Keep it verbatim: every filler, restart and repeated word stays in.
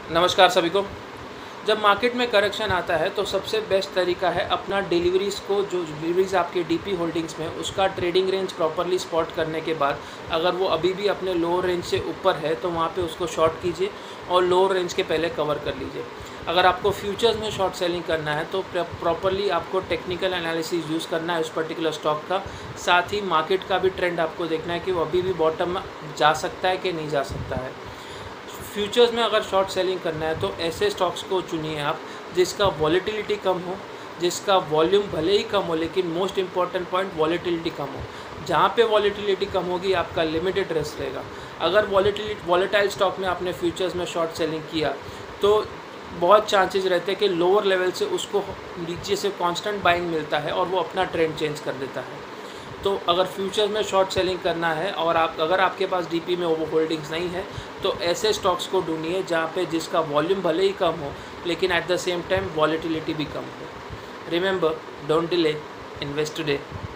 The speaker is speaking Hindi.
नमस्कार सभी को। जब मार्केट में करेक्शन आता है तो सबसे बेस्ट तरीका है अपना डिलीवरीज़ को, जो डिलीवरीज़ आपके डीपी होल्डिंग्स में, उसका ट्रेडिंग रेंज प्रॉपरली स्पॉट करने के बाद अगर वो अभी भी अपने लोअर रेंज से ऊपर है तो वहाँ पे उसको शॉर्ट कीजिए और लोअर रेंज के पहले कवर कर लीजिए। अगर आपको फ्यूचर्स में शॉर्ट सेलिंग करना है तो प्रॉपरली आपको टेक्निकल एनालिसिस यूज़ करना है उस पर्टिकुलर स्टॉक का। साथ ही मार्केट का भी ट्रेंड आपको देखना है कि वो अभी भी बॉटम में जा सकता है कि नहीं जा सकता है। फ्यूचर्स में अगर शॉर्ट सेलिंग करना है तो ऐसे स्टॉक्स को चुनिए आप जिसका वॉलेटिलिटी कम हो, जिसका वॉल्यूम भले ही कम हो लेकिन मोस्ट इम्पॉर्टेंट पॉइंट वॉलेटिलिटी कम हो। जहाँ पे वॉलेटिलिटी कम होगी आपका लिमिटेड रिस्क रहेगा। अगर वॉलेटिलिटी वॉलेटाइल स्टॉक में आपने फ्यूचर्स में शॉर्ट सेलिंग किया तो बहुत चांसेस रहते हैं कि लोअर लेवल से उसको नीचे से कांस्टेंट बाइंग मिलता है और वो अपना ट्रेंड चेंज कर देता है। तो अगर फ्यूचर्स में शॉर्ट सेलिंग करना है और आप अगर आपके पास डीपी में ओवर होल्डिंग्स नहीं है तो ऐसे स्टॉक्स को ढूंढिए जहाँ पे जिसका वॉल्यूम भले ही कम हो लेकिन at the same time volatility भी कम हो। Remember, don't delay, invest today.